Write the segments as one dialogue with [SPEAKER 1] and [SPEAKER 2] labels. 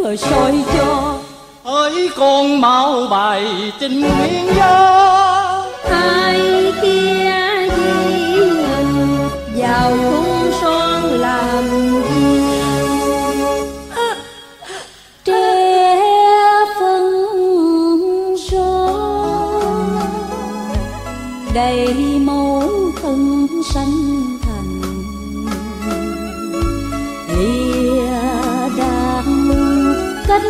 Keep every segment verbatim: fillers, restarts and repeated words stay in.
[SPEAKER 1] soi cho.
[SPEAKER 2] Hỡi con mau bài tình nguyện do
[SPEAKER 1] Ai kia gì vào cung son làm gì. À, trẻ phân son đầy mẫu thân sanh thành. Lìa đàn cánh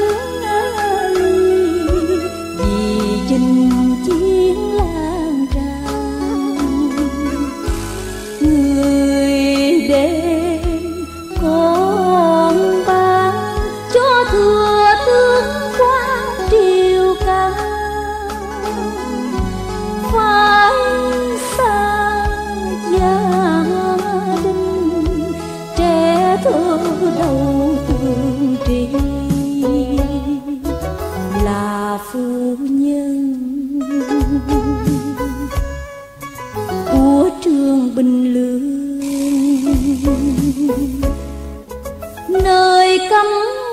[SPEAKER 1] nơi cấm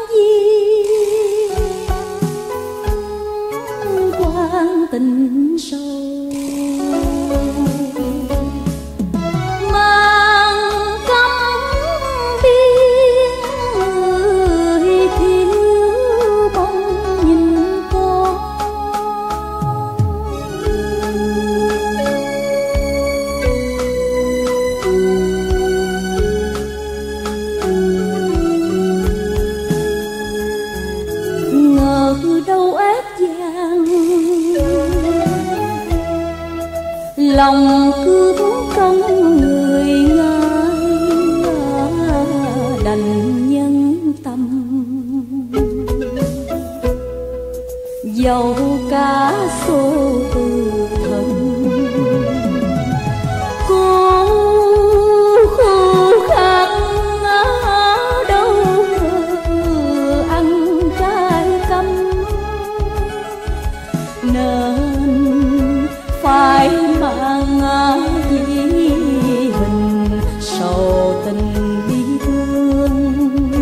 [SPEAKER 1] diên quan tình sâu. Mang cấm biên người thiếu bóng nhìn con. Lòng cứ trong người ngài đành nhân tâm. Dẫu cả số từ thân cô khô khăn đâu ăn trái căm. Nên phải mang dĩ hình sầu tình bi thương.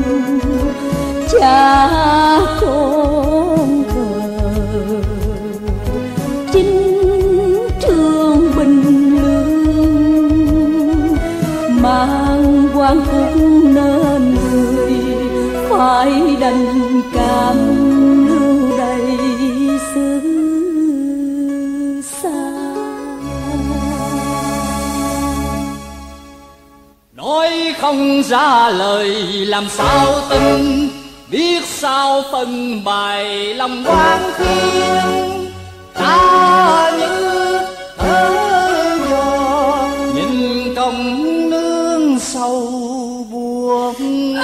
[SPEAKER 1] Cha con thờ chính trường bình lương. Mang quan cũng nên người phải đành cảm lưu đầy xứ.
[SPEAKER 2] Nói không ra lời làm sao tin, biết sao phân bài lòng quan thiên. Ta như thơ dò nhìn công nương sâu buồn.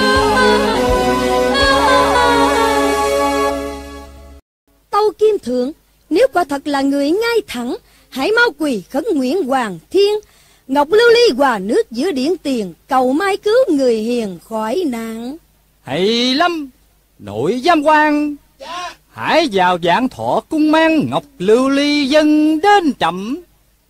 [SPEAKER 3] Tâu Kim Thượng, nếu quả thật là người ngay thẳng, hãy mau quỳ khấn nguyện Hoàng Thiên. Ngọc lưu ly hòa nước giữa điện tiền, cầu mai cứu người hiền khỏi nạn.
[SPEAKER 2] Hay lắm, nội giám quan. Dạ. Hãy vào vạn thọ cung mang ngọc lưu ly dân đến chậm.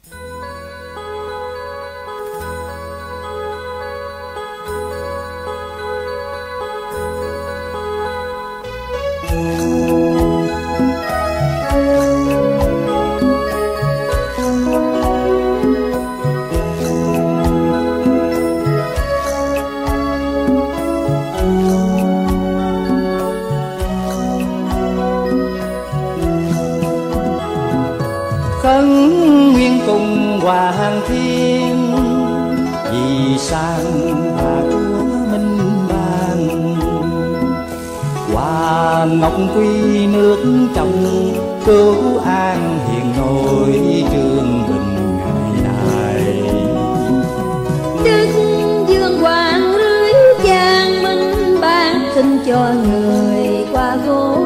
[SPEAKER 2] Khấn nguyên cùng Hoàng Thiên vì sang bà chúa minh ban. Hoa ngọc quy nước trong cứu an hiền nội trương bình ngày nay.
[SPEAKER 1] Đức dương hoàng lưới giang minh ban xin cho người qua gối.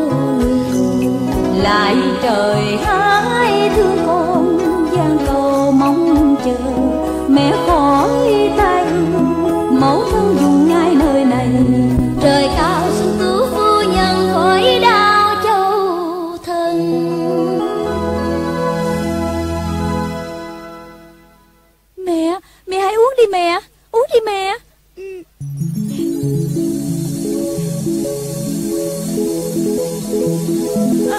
[SPEAKER 1] Lại trời hái thương con gian cầu mong chờ mẹ khỏi tay. Mẫu thân dùng ngay nơi này trời cao xin cứu phu nhân khỏi đau châu thân. Mẹ, mẹ hãy uống đi mẹ, uống đi mẹ.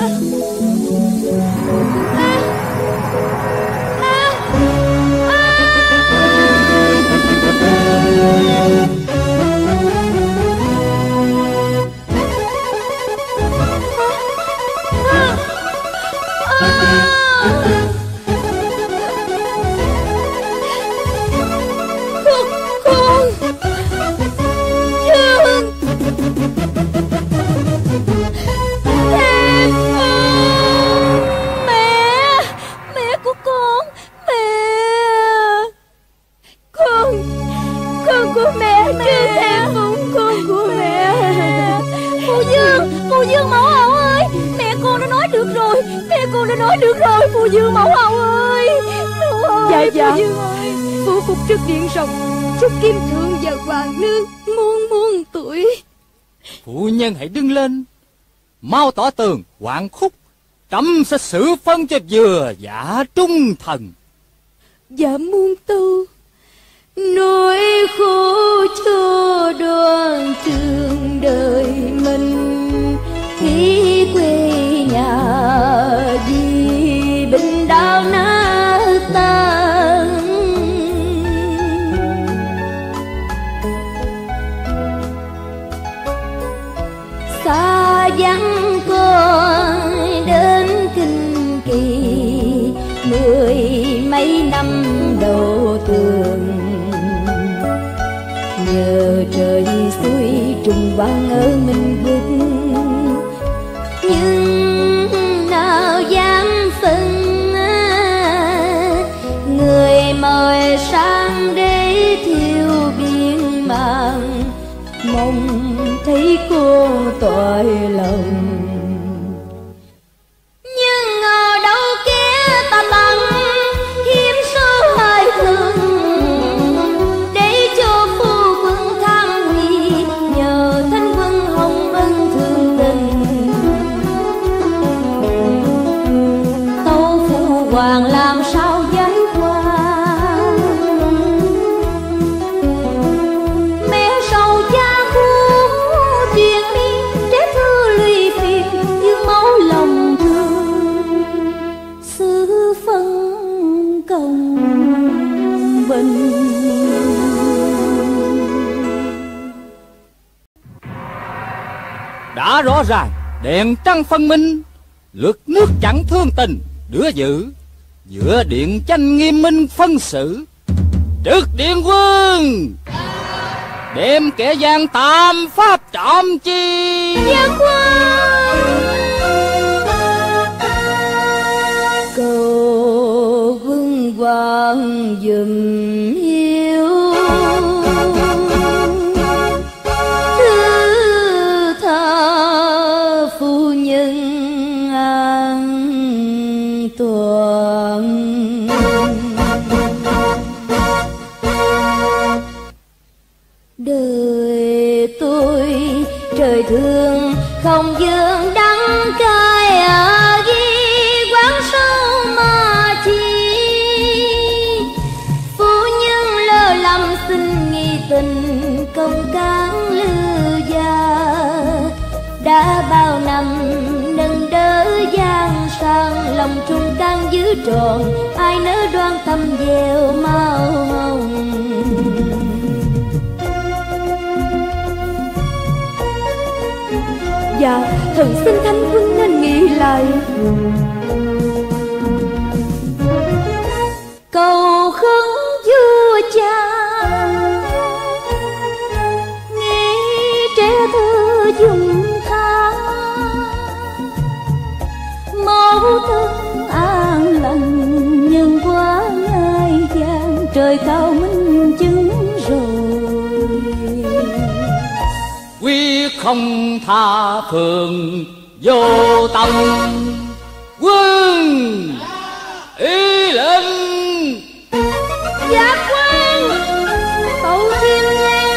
[SPEAKER 2] Hãy đứng lên, mau tỏ tường Hoàng Khúc, trẫm sẽ xử phân cho vừa dạ trung thần.
[SPEAKER 3] Dạ muôn tâu, nỗi khổ cho đoàn trường đời mình, khi quê nhà vì bình đau nát tan. Xa vắng con đến Kinh Kỳ, mười mấy năm đầu tường, nhờ trời suối trùng vang ở mình vực, nhưng nào dám phân người mời sang để thiêu biên mạng, mong thấy cô tội lòng. Nhưng ở đâu kia ta tặng hiếm số hai thương, để cho phu quân tham nghi, nhờ thanh quân hồng ân thương tình. Tâu phu hoàng làm sao giải qua, mẹ sầu cha khuôn truyền miên trẻ thư lụy phiền, như máu lòng thương xứ phân công bình.
[SPEAKER 2] Đã rõ ràng đèn trăng phân minh, lượt nước chẳng thương tình đứa giữ, giữa điện tranh nghiêm minh phân xử. Trực điện quân đem kẻ gian tam pháp trạm chi.
[SPEAKER 3] Dạ quân cầu vương hoàng dùm hiếu, thứ tha phu nhân an toàn. Đời tôi trời thương không dương đắng cay, ở ghi quán sâu mà chi. Phu nhân lơ lầm xin nghi tình, công cán lư gia. Đã bao năm nâng đỡ gian sang, lòng trung can giữ tròn, ai nỡ đoan tâm gieo mau hồng. Dạ thần xin thanh quân nên nghĩ lại, cầu khấn vua cha, nghe trẻ thơ dùng tha. Mẫu thân an lành nhưng quá ngai vàng, trời cao minh chứng rồi.
[SPEAKER 2] Quyết không tha phường vô tâm, quân ý lệnh.
[SPEAKER 3] Dạ quân tâu thiên nhan,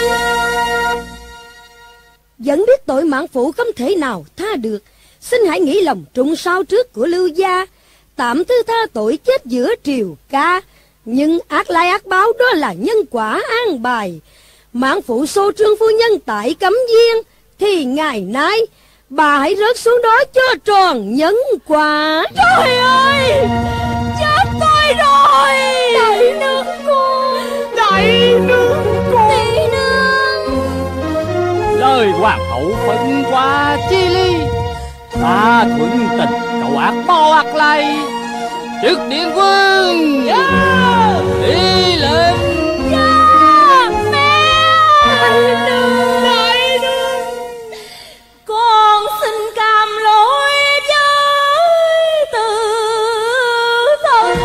[SPEAKER 3] vẫn biết tội mãn phụ không thể nào tha được, xin hãy nghĩ lòng trung sao trước của Lưu gia, tạm thứ tha tội chết giữa triều ca. Nhưng ác lai ác báo đó là nhân quả an bài. Mãn phụ xô trương phu nhân tại Cấm Viên, thì ngày nay bà hãy rớt xuống đó cho tròn nhân quả.
[SPEAKER 1] Trời ơi, chết tôi rồi.
[SPEAKER 3] Đại nương con,
[SPEAKER 1] Đại nương con,
[SPEAKER 3] tỷ nương.
[SPEAKER 2] Lời hoàng hậu phân qua chi ly, ta thuận tình cậu ác bao ác lai. Trước điện vương
[SPEAKER 1] yeah.
[SPEAKER 2] đi lên.
[SPEAKER 1] Yeah, mẹ. Đại nương, đại nương, con xin cam lỗi với từ thân.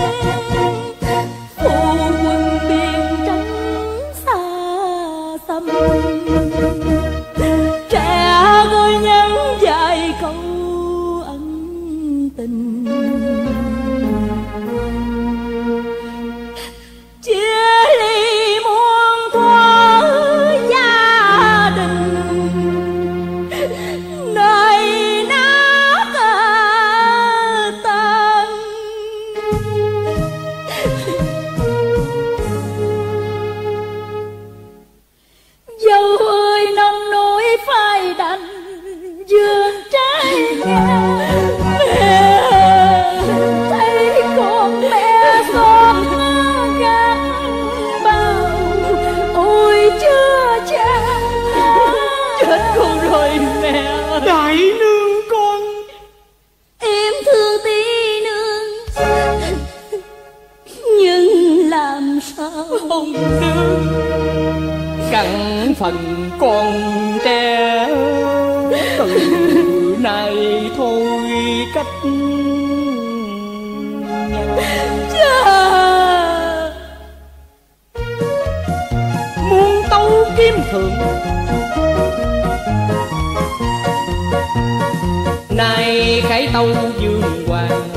[SPEAKER 1] Phu quân biên tránh xa xăm, trẻ tôi nhắn vài câu ân tình. Chia ly muôn thuở gia đình, nơi nát tên. Dâu ơi nông nỗi phai đành vườn trái nhà. Mẹ thấy con mẹ xót gắn bao, ôi chưa cha. Chết con rồi mẹ.
[SPEAKER 2] Đại nương con,
[SPEAKER 1] Em thương tí nương, nhưng làm sao
[SPEAKER 2] không được. Cặn phần con trẻ, từ nay thôi cách
[SPEAKER 1] cha.
[SPEAKER 2] muôn tấu kiếm thượng. Nay khải tâu dương hoàng,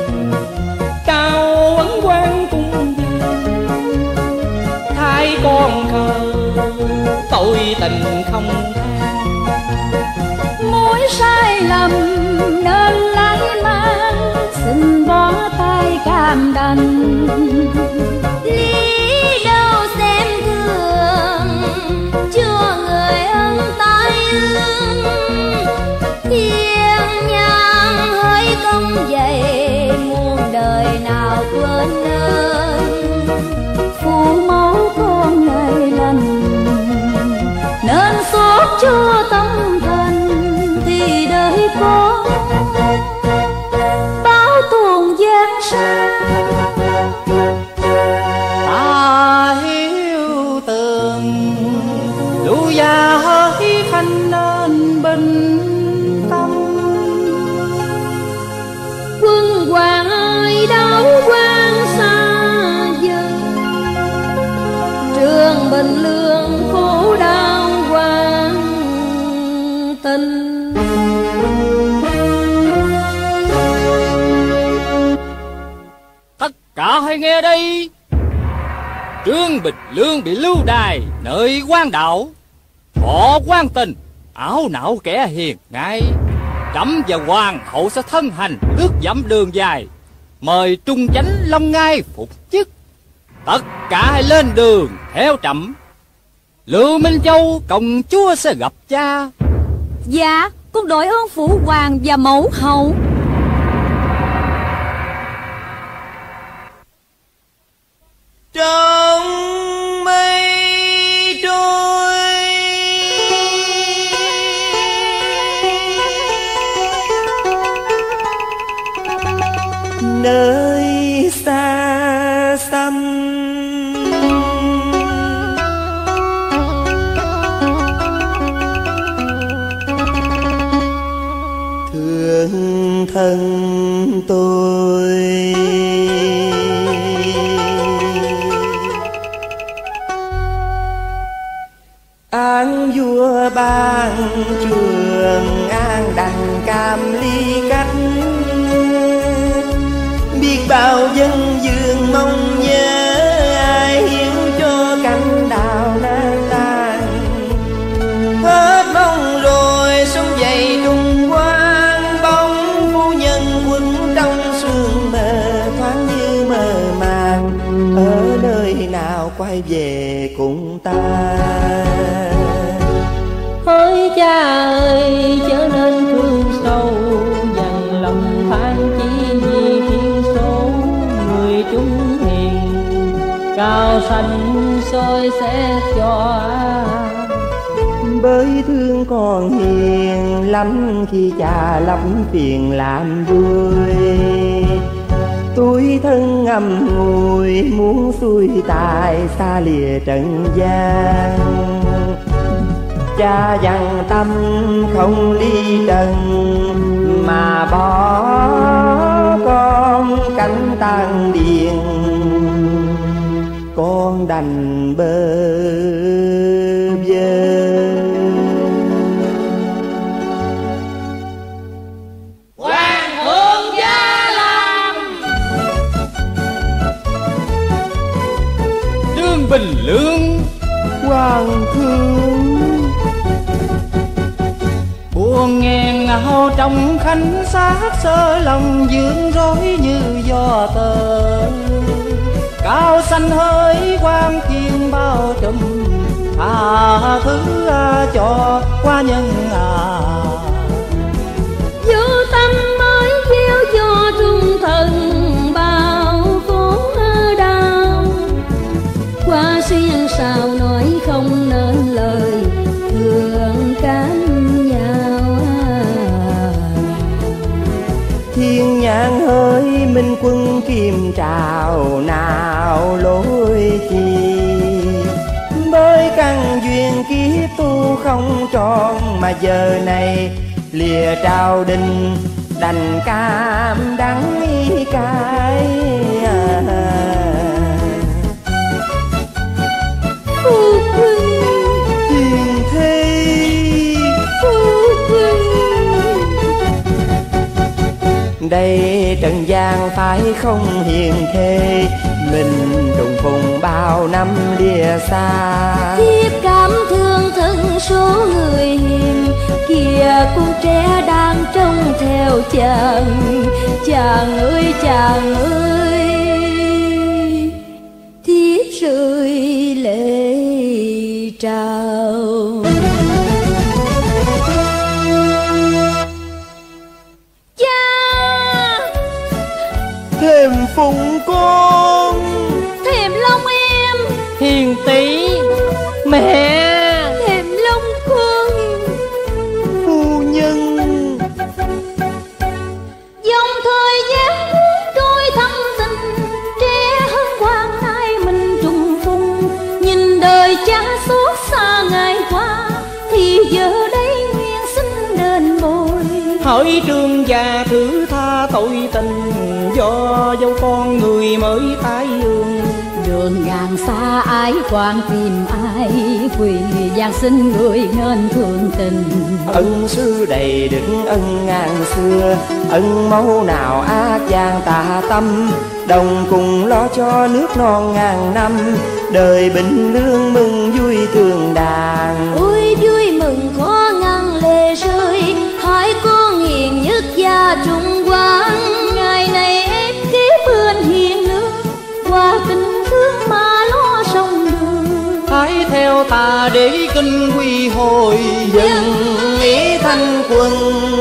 [SPEAKER 2] cao ấn quan cung vàng. Thái con khờ tội tình không than,
[SPEAKER 1] Mỗi sai lầm nên lấy mang, xin bỏ tay cam đành. Lý đâu xem thường, chưa người ân tay ương. Thiên nhang hỡi công dày, muôn đời nào quên ơn. Phụ mẫu con ngày lành, nên suốt cho tâm thành. Thì đời con báo tuồng giang sang.
[SPEAKER 2] ta hiếu tường lũ gia hỡi khanh nên bình tâm.
[SPEAKER 1] Quân hoàng ơi đáo quan xa dần, trường bình lương khổ đau quan tình.
[SPEAKER 2] Tất cả hãy nghe đây. Trương Bình Lương bị lưu đày nơi quan đạo, thọ quan tình ảo não kẻ hiền ngay. Trẫm và hoàng hậu sẽ thân hành lướt dẫm đường dài, mời trung chánh long ngai phục chức. Tất cả hãy lên đường theo trẫm. Lưu Minh Châu công chúa sẽ gặp cha.
[SPEAKER 1] Dạ, con đội ơn phụ hoàng và mẫu hậu.
[SPEAKER 4] Trong mây trôi nơi xa xăm, thương thân tôi an vua ban trường an đặng cam ly cách. Biết bao dân dương mong nhớ ai hiến cho cánh đào nan tàn. Hết mong rồi sống dậy đùng quang bóng phu nhân quấn trong sương mờ thoáng như mơ màng. Ở nơi nào quay về cùng ta.
[SPEAKER 1] Hỡi cha ơi chớ nên
[SPEAKER 5] màu xanh soi xét cho.
[SPEAKER 4] Bởi thương con hiền lắm khi cha lắm phiền làm vui. Tôi thân ngầm ngùi muốn xuôi tài xa lìa trần gian. Cha dặn tâm không ly trần mà bỏ con cánh tan điền. Con đành bơ vơ.
[SPEAKER 5] Hoàng thượng gia làm.
[SPEAKER 2] Trương Bình Lương.
[SPEAKER 4] Hoàng thượng.
[SPEAKER 2] Buồn nghẹn ngào trong khánh sát sơ lòng dương rối như gió tơ. Cao xanh hơi quang thiên bao trùm tha thứ cho qua nhân à.
[SPEAKER 1] Vô tâm mới gieo cho trung thần bao khổ đau. Qua xuyên sao nói không nên lời thương cánh nhau.
[SPEAKER 4] Thiên nhãn hỡi minh quân kim trào nào lối chi. Bởi căn duyên kiếp tu không tròn mà giờ này lìa trao đình đành cam đắng y cái.
[SPEAKER 1] Phu quân
[SPEAKER 4] Hiền thi
[SPEAKER 1] phu quân.
[SPEAKER 4] đây trần gian phải không hiền thê. Mình trùng phùng bao năm lìa xa.
[SPEAKER 1] Thiếp cảm thương thân số người hiền. Kìa con trẻ đang trông theo chàng. Chàng ơi chàng ơi. Thiếp rơi lệ trào.
[SPEAKER 4] Thêm phụng con.
[SPEAKER 1] Thèm long em.
[SPEAKER 5] Hiền tỷ mẹ.
[SPEAKER 1] Thèm long con.
[SPEAKER 4] Phu nhân.
[SPEAKER 1] Dòng thời gian trôi thâm tình. Trẻ hơn quan nay mình trùng phùng. Nhìn đời cha xót xa ngày qua. Thì giờ đây nguyện xin đền bồi.
[SPEAKER 5] Hỡi trương gia thứ tha tội tình. Do dâu con người mới tái ương.
[SPEAKER 1] Đường ngàn xa ái quan tìm ai. Quỳ gian xin người nên thương tình.
[SPEAKER 4] Ân sư đầy đức ân ngàn xưa. Ân mẫu nào ác gian tà tâm. Đồng cùng lo cho nước non ngàn năm. Đời bình lương mừng vui thường đàn.
[SPEAKER 1] Ôi vui mừng khó ngăn lệ rơi. Hai con hiền nhất gia trung quan. Ngày này em kế bên hiền lương. Qua tình thương mà lo sông đường.
[SPEAKER 2] Hãy theo ta để kinh quy hồi.
[SPEAKER 4] Dân nghĩa thanh quân